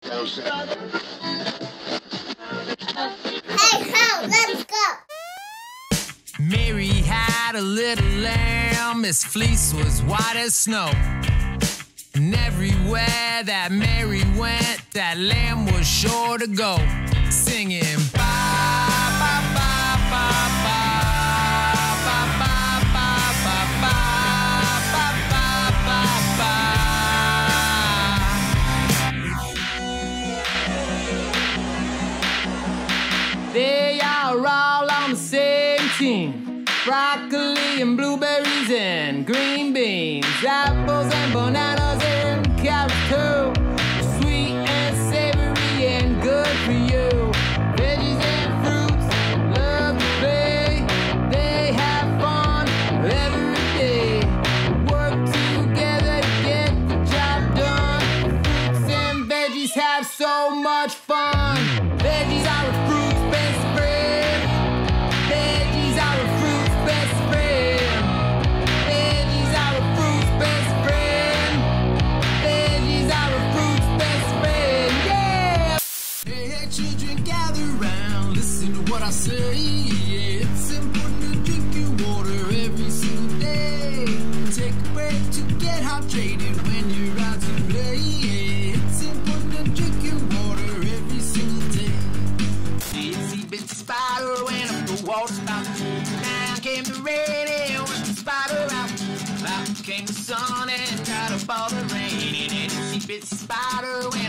Hey, ho, let's go. Mary had a little lamb, his fleece was white as snow. And everywhere that Mary went, that lamb was sure to go, singing ba ba ba ba ba ba ba ba ba ba ba ba ba. They are all on the same team. Broccoli and blueberries and green beans, apples and bananas and carrots too. Sweet and savory and good for you. Veggies and fruits love to play. They have fun every day. Work together to get the job done. Fruits and veggies have so much fun. Veggies are a fruit's best friend. Veggies are a fruit's best friend. Veggies are a fruit's best friend. Veggies are a fruit's best friend. Yeah! Hey, children, gather round. Listen to what I say. Yeah, it's important to drink your water every single day. Take a break to get hydrated when you're out to play. Yeah, it's important to drink your water every single day. Itsy bitsy spider went up the water spout. Down came the rain and went the spider out. Out came the sun and dried up all the rain. And itsy bitsy spider went